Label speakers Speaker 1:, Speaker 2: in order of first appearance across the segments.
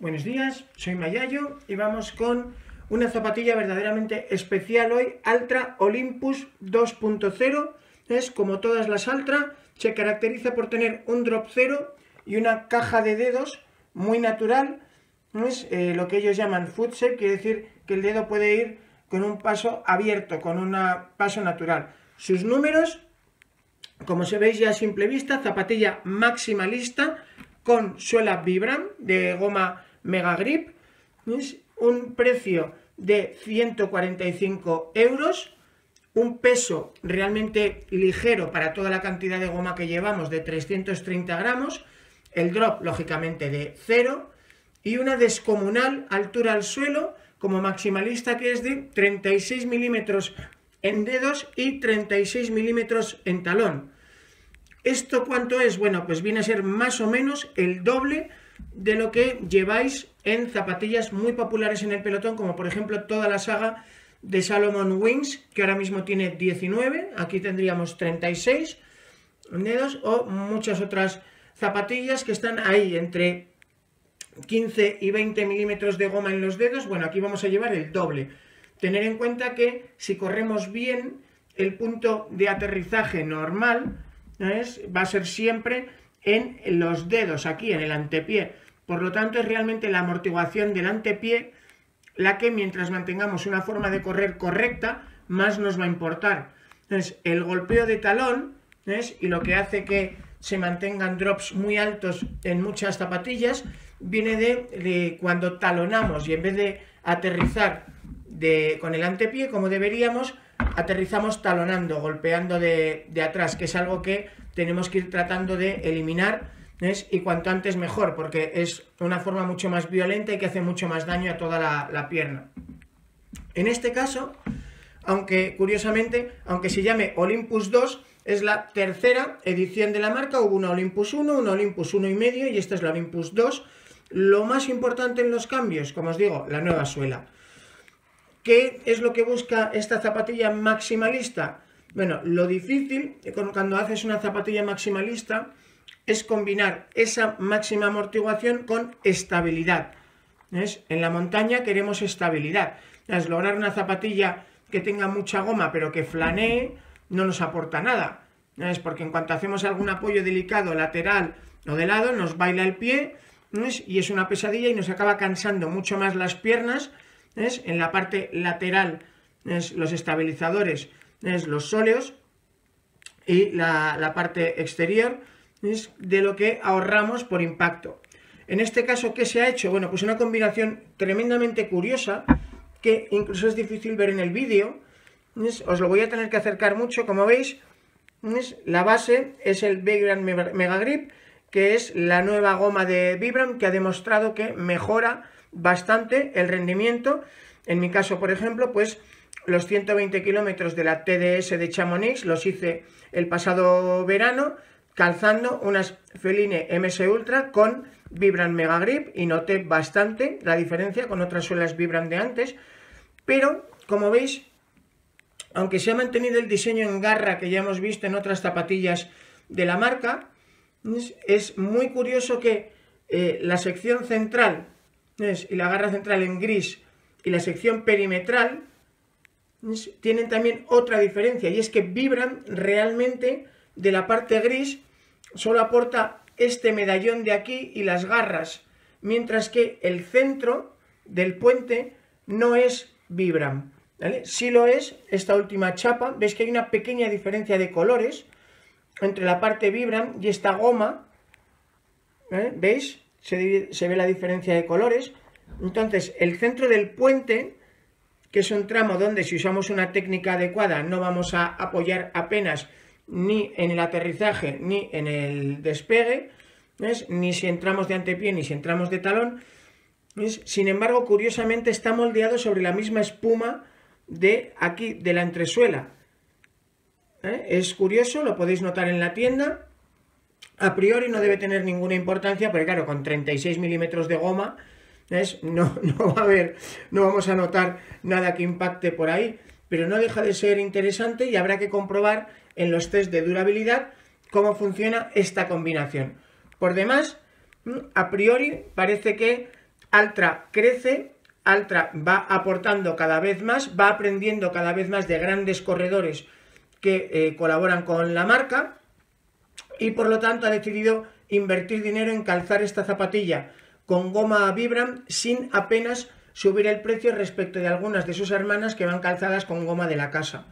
Speaker 1: Buenos días, soy Mayayo y vamos con una zapatilla verdaderamente especial hoy, Altra Olympus 2.0. Es como todas las Altra, se caracteriza por tener un drop cero y una caja de dedos muy natural. Es lo que ellos llaman foot shape, quiere decir que el dedo puede ir con un paso abierto, con un paso natural. Sus números, como se veis ya a simple vista, zapatilla maximalista con suela Vibram de goma Mega Grip. Es un precio de 145 euros, un peso realmente ligero para toda la cantidad de goma que llevamos de 330 gramos, el drop lógicamente de 0 y una descomunal altura al suelo como maximalista que es de 36 milímetros en dedos y 36 milímetros en talón. ¿Esto cuánto es? Bueno, pues viene a ser más o menos el doble de lo que lleváis en zapatillas muy populares en el pelotón, como por ejemplo toda la saga de Salomon Wings, que ahora mismo tiene 19, aquí tendríamos 36 dedos, o muchas otras zapatillas que están ahí entre 15 y 20 milímetros de goma en los dedos. Bueno, aquí vamos a llevar el doble. Tener en cuenta que si corremos bien, el punto de aterrizaje normal va a ser siempre en los dedos, aquí en el antepié. Por lo tanto, es realmente la amortiguación del antepié la que, mientras mantengamos una forma de correr correcta, más nos va a importar. Entonces, el golpeo de talón y lo que hace que se mantengan drops muy altos en muchas zapatillas viene de cuando talonamos y en vez de aterrizar con el antepié como deberíamos, aterrizamos talonando, golpeando de atrás, que es algo que tenemos que ir tratando de eliminar, y cuanto antes mejor, porque es una forma mucho más violenta y que hace mucho más daño a toda la pierna. En este caso, aunque curiosamente, aunque se llame Olympus 2, es la tercera edición de la marca. Hubo una Olympus 1, una Olympus 1,5 y esta es la Olympus 2. Lo más importante en los cambios, como os digo, la nueva suela. ¿Qué es lo que busca esta zapatilla maximalista? Bueno, lo difícil cuando haces una zapatilla maximalista es combinar esa máxima amortiguación con estabilidad. ¿Ves? En la montaña queremos estabilidad. Es lograr una zapatilla que tenga mucha goma pero que flanee no nos aporta nada. ¿Ves? Porque en cuanto hacemos algún apoyo delicado lateral o de lado nos baila el pie, ¿ves? Y es una pesadilla y nos acaba cansando mucho más las piernas. ¿Ves? En la parte lateral, ¿ves? Los estabilizadores, ¿ves? Los sóleos y la parte exterior, ¿ves? De lo que ahorramos por impacto. En este caso, ¿qué se ha hecho? Bueno, pues una combinación tremendamente curiosa que incluso es difícil ver en el vídeo. ¿Ves? Os lo voy a tener que acercar mucho, como veis. ¿Ves? La base es el Vibram Mega Grip, que es la nueva goma de Vibram que ha demostrado que mejora bastante el rendimiento. En mi caso, por ejemplo, pues los 120 kilómetros de la TDS de Chamonix los hice el pasado verano calzando unas Feline MS Ultra con Vibram Mega Grip y noté bastante la diferencia con otras suelas Vibram de antes. Pero, como veis, aunque se ha mantenido el diseño en garra que ya hemos visto en otras zapatillas de la marca, es muy curioso que la sección central y la garra central en gris y la sección perimetral tienen también otra diferencia, y es que Vibram realmente de la parte gris solo aporta este medallón de aquí y las garras, mientras que el centro del puente no es Vibram, ¿vale? Sí lo es esta última chapa. Veis que hay una pequeña diferencia de colores entre la parte Vibram y esta goma, ¿vale? ¿Veis? Se ve la diferencia de colores. Entonces, el centro del puente, que es un tramo donde si usamos una técnica adecuada no vamos a apoyar apenas ni en el aterrizaje ni en el despegue, ¿ves? Ni si entramos de antepié ni si entramos de talón, ¿ves? Sin embargo, curiosamente está moldeado sobre la misma espuma de aquí, de la entresuela. Es curioso, lo podéis notar en la tienda. A priori no debe tener ninguna importancia, porque claro, con 36 milímetros de goma, no vamos a notar nada que impacte por ahí, pero no deja de ser interesante y habrá que comprobar en los test de durabilidad cómo funciona esta combinación. Por demás, a priori parece que Altra crece, Altra va aportando cada vez más, va aprendiendo cada vez más de grandes corredores que colaboran con la marca y por lo tanto ha decidido invertir dinero en calzar esta zapatilla con goma Vibram sin apenas subir el precio respecto de algunas de sus hermanas que van calzadas con goma de la casa.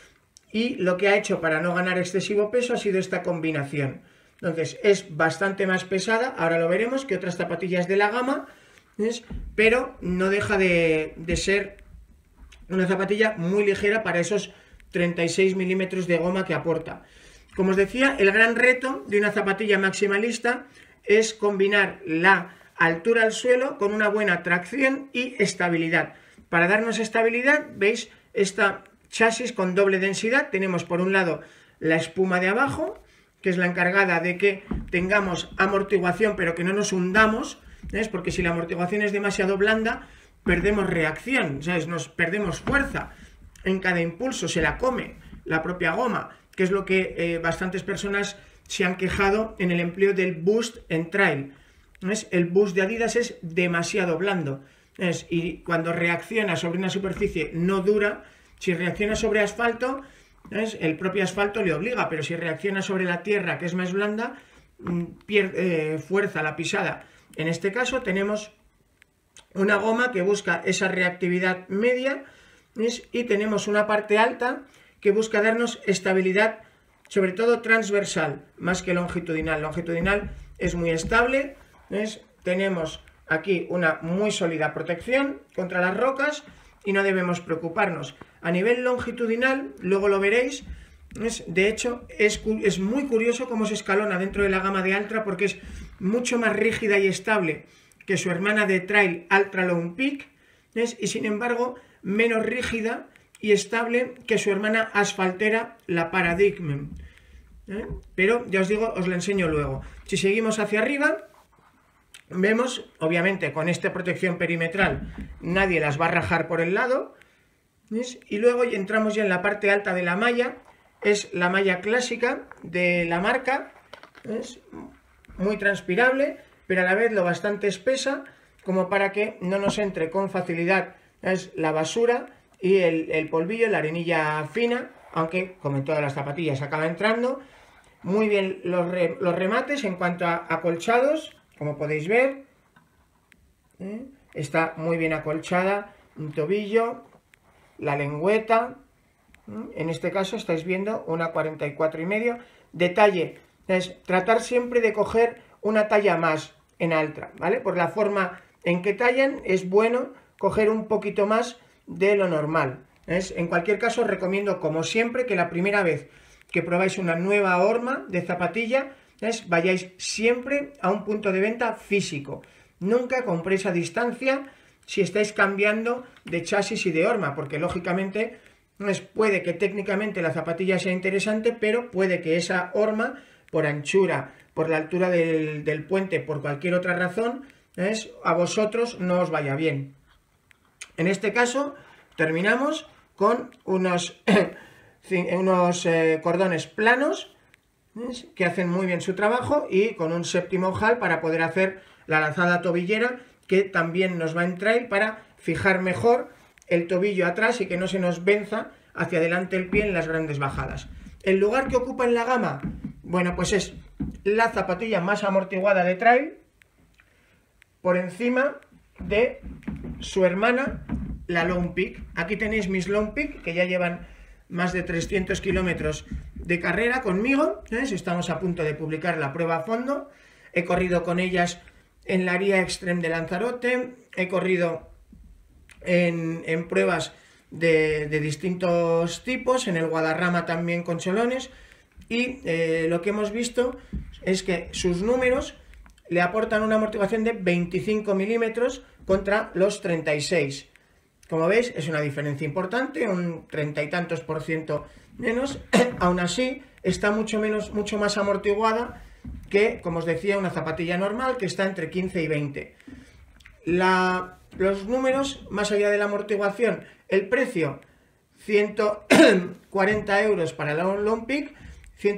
Speaker 1: Y lo que ha hecho para no ganar excesivo peso ha sido esta combinación. Entonces es bastante más pesada, ahora lo veremos, que otras zapatillas de la gama, ¿ves? Pero no deja de ser una zapatilla muy ligera para esos 36 milímetros de goma que aporta. Como os decía, el gran reto de una zapatilla maximalista es combinar la altura al suelo con una buena tracción y estabilidad. Para darnos estabilidad, veis esta chasis con doble densidad. Tenemos por un lado la espuma de abajo, que es la encargada de que tengamos amortiguación pero que no nos hundamos, ¿ves? Porque si la amortiguación es demasiado blanda, perdemos reacción, ¿sabes? Nos perdemos fuerza en cada impulso, se la come la propia goma, que es lo que bastantes personas se han quejado en el empleo del Boost en trail. ¿Ves? El Boost de Adidas es demasiado blando, ¿ves? Y cuando reacciona sobre una superficie no dura. Si reacciona sobre asfalto, ¿ves? El propio asfalto le obliga, pero si reacciona sobre la tierra, que es más blanda, pierde fuerza la pisada. En este caso tenemos una goma que busca esa reactividad media, ¿ves? Y tenemos una parte alta que busca darnos estabilidad, sobre todo transversal, más que longitudinal. Longitudinal es muy estable, ¿ves? Tenemos aquí una muy sólida protección contra las rocas y no debemos preocuparnos. A nivel longitudinal, luego lo veréis, ¿ves? De hecho es muy curioso cómo se escalona dentro de la gama de Altra, porque es mucho más rígida y estable que su hermana de trail Altra Lone Peak, ¿ves? Y sin embargo menos rígida y estable que su hermana asfaltera, la Paradigm. Pero ya os digo, os la enseño luego. Si seguimos hacia arriba, vemos, obviamente con esta protección perimetral nadie las va a rajar por el lado, ¿ves? Y luego entramos ya en la parte alta de la malla. Es la malla clásica de la marca, ¿ves? Muy transpirable, pero a la vez lo bastante espesa como para que no nos entre con facilidad, ¿ves? La basura y el polvillo, la arenilla fina, aunque como en todas las zapatillas acaba entrando. Muy bien los remates en cuanto a acolchados, como podéis ver, está muy bien acolchada, un tobillo, la lengüeta, en este caso estáis viendo una 44,5, detalle, es tratar siempre de coger una talla más en Altra, ¿vale? Por la forma en que tallan es bueno coger un poquito más de lo normal. En cualquier caso os recomiendo, como siempre, que la primera vez que probáis una nueva horma de zapatilla, vayáis siempre a un punto de venta físico. Nunca compréis a distancia si estáis cambiando de chasis y de horma, porque lógicamente puede que técnicamente la zapatilla sea interesante, pero puede que esa horma, por anchura, por la altura del puente, por cualquier otra razón, a vosotros no os vaya bien. En este caso terminamos con unos cordones planos, ¿ves? Que hacen muy bien su trabajo, y con un séptimo ojal para poder hacer la lazada tobillera, que también nos va a entrar para fijar mejor el tobillo atrás y que no se nos venza hacia adelante el pie en las grandes bajadas. El lugar que ocupa en la gama, bueno, pues es la zapatilla más amortiguada de trail, por encima de su hermana, la Lone Peak. Aquí tenéis mis Lone Peak, que ya llevan más de 300 kilómetros de carrera conmigo, ¿ves? Estamos a punto de publicar la prueba a fondo. He corrido con ellas en la Ria Extreme de Lanzarote, he corrido en pruebas de distintos tipos, en el Guadarrama también con cholones, y lo que hemos visto es que sus números le aportan una amortiguación de 25 milímetros contra los 36. Como veis, es una diferencia importante, un 30 y tantos % menos. Aún así, está mucho más amortiguada que, como os decía, una zapatilla normal, que está entre 15 y 20. Los números, más allá de la amortiguación, el precio, 140 euros para la Lone Peak,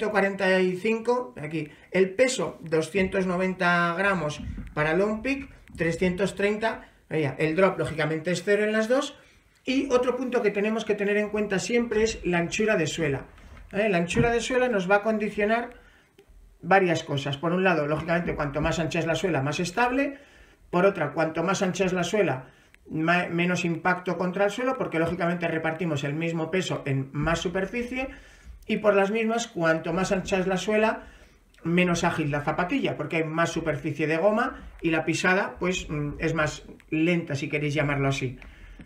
Speaker 1: 145 aquí. El peso, 290 gramos para Lone Peak, 330, el drop lógicamente es 0 en las dos. Y otro punto que tenemos que tener en cuenta siempre es la anchura de suela. La anchura de suela nos va a condicionar varias cosas. Por un lado, lógicamente, cuanto más ancha es la suela, más estable. Por otra, cuanto más ancha es la suela, menos impacto contra el suelo, porque lógicamente repartimos el mismo peso en más superficie. Y por las mismas, cuanto más ancha es la suela, menos ágil la zapatilla, porque hay más superficie de goma y la pisada pues es más lenta, si queréis llamarlo así.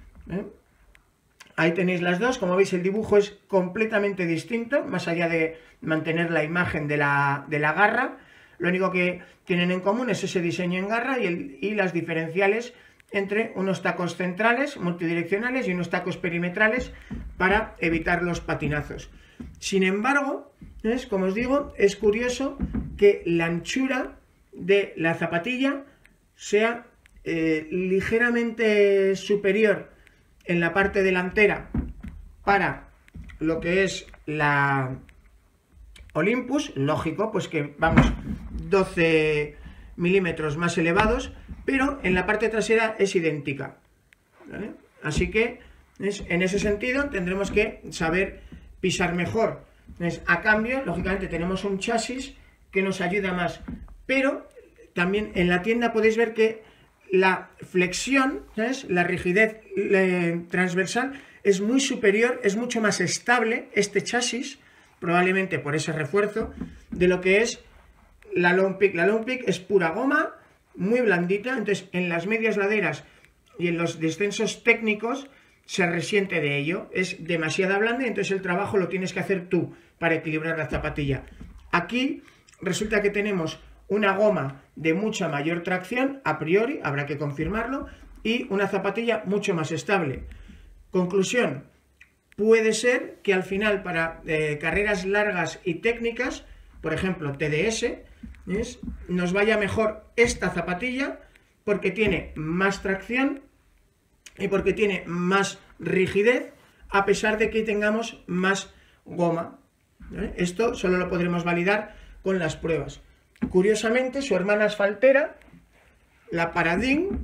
Speaker 1: Ahí tenéis las dos. Como veis, el dibujo es completamente distinto, más allá de mantener la imagen de la garra. Lo único que tienen en común es ese diseño en garra y las diferenciales entre unos tacos centrales multidireccionales y unos tacos perimetrales para evitar los patinazos. Sin embargo, como os digo, es curioso que la anchura de la zapatilla sea ligeramente superior en la parte delantera para lo que es la Olympus. Lógico, pues que vamos 12 milímetros más elevados, pero en la parte trasera es idéntica, ¿vale? Así que en ese sentido tendremos que saber pisar mejor. A cambio, lógicamente, tenemos un chasis que nos ayuda más, pero también en la tienda podéis ver que la flexión, ¿sabes?, la rigidez transversal es muy superior, es mucho más estable este chasis, probablemente por ese refuerzo, de lo que es la Lone Peak. La Lone Peak es pura goma, muy blandita, entonces en las medias laderas y en los descensos técnicos se resiente de ello, es demasiado blanda, entonces el trabajo lo tienes que hacer tú para equilibrar la zapatilla. Aquí resulta que tenemos una goma de mucha mayor tracción, a priori, habrá que confirmarlo, y una zapatilla mucho más estable. Conclusión, puede ser que al final para carreras largas y técnicas, por ejemplo TDS, nos vaya mejor esta zapatilla porque tiene más tracción y porque tiene más rigidez, a pesar de que tengamos más goma. Esto solo lo podremos validar con las pruebas. Curiosamente, su hermana asfaltera, la Paradigm,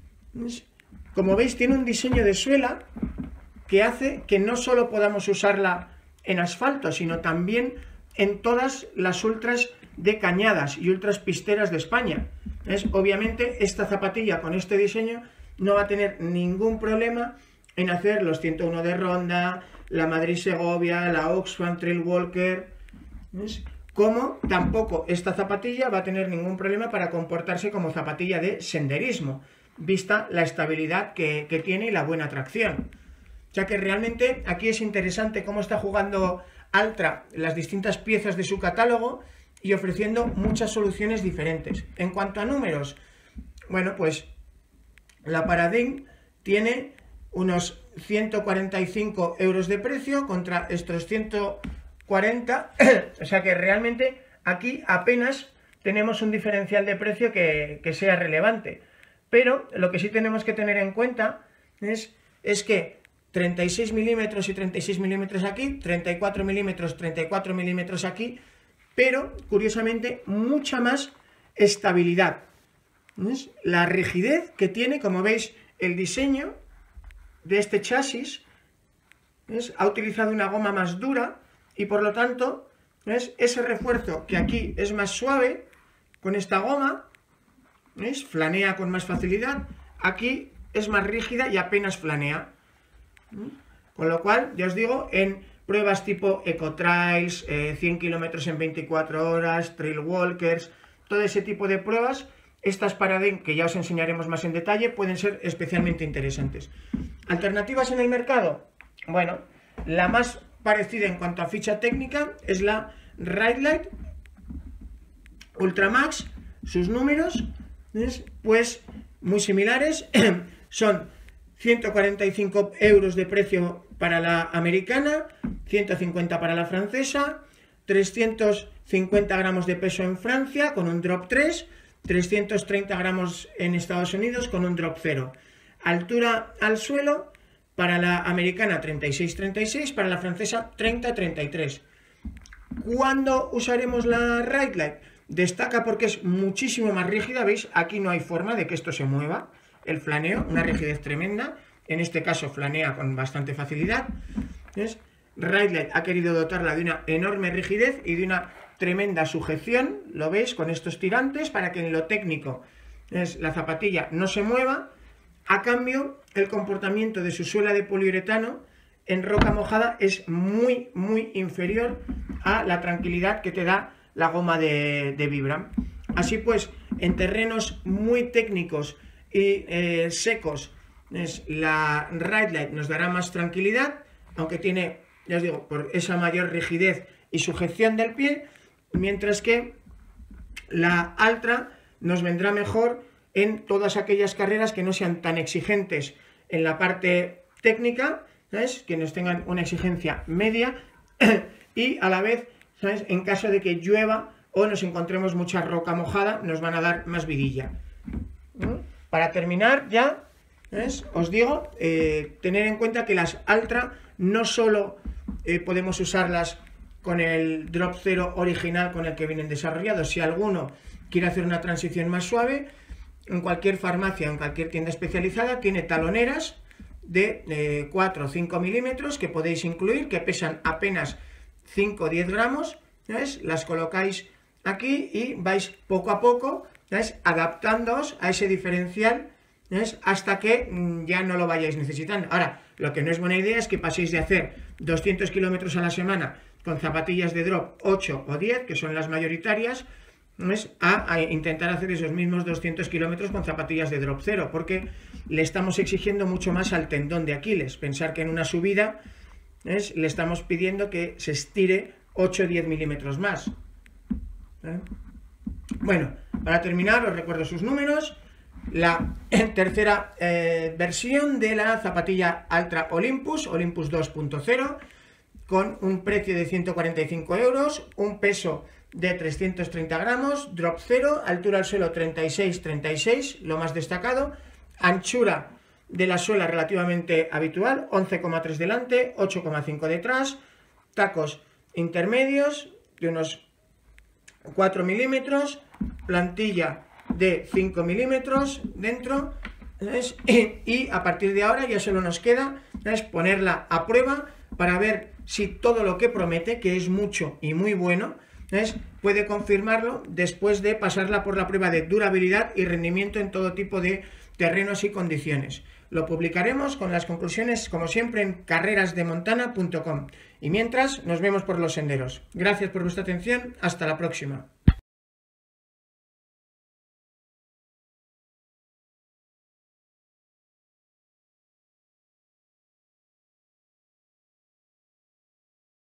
Speaker 1: como veis, tiene un diseño de suela que hace que no solo podamos usarla en asfalto, sino también en todas las ultras de cañadas y ultras pisteras de España. Obviamente, esta zapatilla con este diseño no va a tener ningún problema en hacer los 101 de Ronda, la Madrid-Segovia, la Oxfam Trail Walker, como tampoco esta zapatilla va a tener ningún problema para comportarse como zapatilla de senderismo, vista la estabilidad que tiene y la buena tracción. O sea que realmente aquí es interesante cómo está jugando Altra las distintas piezas de su catálogo y ofreciendo muchas soluciones diferentes. En cuanto a números, bueno, pues la Paradigm tiene unos 145 euros de precio contra estos 140, o sea que realmente aquí apenas tenemos un diferencial de precio que sea relevante. Pero lo que sí tenemos que tener en cuenta es que 36 milímetros y 36 milímetros aquí, 34 milímetros aquí, pero curiosamente mucha más estabilidad. La rigidez que tiene, como veis, el diseño de este chasis ha utilizado una goma más dura y por lo tanto ese refuerzo que aquí es más suave con esta goma, flanea con más facilidad, aquí es más rígida y apenas flanea. Con lo cual, ya os digo, en pruebas tipo Ecotrails, 100 kilómetros en 24 horas, Trail Walkers, todo ese tipo de pruebas, estas Paradigm, que ya os enseñaremos más en detalle, pueden ser especialmente interesantes. ¿Alternativas en el mercado? Bueno, la más parecida en cuanto a ficha técnica es la Ride Ultramax. Sus números, pues muy similares, son 145 euros de precio para la americana, 150 para la francesa, 350 gramos de peso en Francia con un drop 3, 330 gramos en Estados Unidos con un drop 0. Altura al suelo, para la americana 36-36, para la francesa 30-33. ¿Cuándo usaremos la Ride Light? Destaca porque es muchísimo más rígida, ¿veis? Aquí no hay forma de que esto se mueva. El flaneo, una rigidez tremenda. En este caso flanea con bastante facilidad. ¿Ves? Ride ha querido dotarla de una enorme rigidez y de una tremenda sujeción, lo veis, con estos tirantes, para que en lo técnico la zapatilla no se mueva. A cambio, el comportamiento de su suela de poliuretano en roca mojada es muy, muy inferior a la tranquilidad que te da la goma de Vibram. Así pues, en terrenos muy técnicos y secos, la Ride Light nos dará más tranquilidad, aunque tiene, ya os digo, por esa mayor rigidez y sujeción del pie, mientras que la Altra nos vendrá mejor en todas aquellas carreras que no sean tan exigentes en la parte técnica, ¿sabes? Que nos tengan una exigencia media y a la vez, ¿sabes? En caso de que llueva o nos encontremos mucha roca mojada, nos van a dar más vidilla. Para terminar ya, ¿ves? Os digo, tener en cuenta que las Altra no solo podemos usarlas con el Drop 0 original con el que vienen desarrollados. Si alguno quiere hacer una transición más suave, en cualquier farmacia, en cualquier tienda especializada, tiene taloneras de 4 o 5 milímetros que podéis incluir, que pesan apenas 5 o 10 gramos, ¿ves? Las colocáis aquí y vais poco a poco, ¿ves? Adaptándoos a ese diferencial, ¿ves? Hasta que ya no lo vayáis necesitando. Ahora, lo que no es buena idea es que paséis de hacer 200 kilómetros a la semana con zapatillas de drop 8 o 10, que son las mayoritarias, ¿ves? A intentar hacer esos mismos 200 kilómetros con zapatillas de drop 0, porque le estamos exigiendo mucho más al tendón de Aquiles. Pensar que en una subida, ¿ves? Le estamos pidiendo que se estire 8 o 10 milímetros más. Bueno, para terminar os recuerdo sus números. La tercera versión de la zapatilla Altra Olympus 2.0, con un precio de 145 euros, un peso de 330 gramos, drop 0, altura al suelo 36-36, lo más destacado, anchura de la suela relativamente habitual, 11,3 delante, 8,5 detrás, tacos intermedios de unos 4 milímetros, plantilla de 5 milímetros dentro, ¿ves? Y a partir de ahora ya solo nos queda, ¿ves? Ponerla a prueba para ver si todo lo que promete, que es mucho y muy bueno, ¿ves? Puede confirmarlo después de pasarla por la prueba de durabilidad y rendimiento en todo tipo de terrenos y condiciones. Lo publicaremos con las conclusiones, como siempre, en carrerasdemontana.com. Y mientras, nos vemos por los senderos. Gracias por vuestra atención. Hasta la próxima.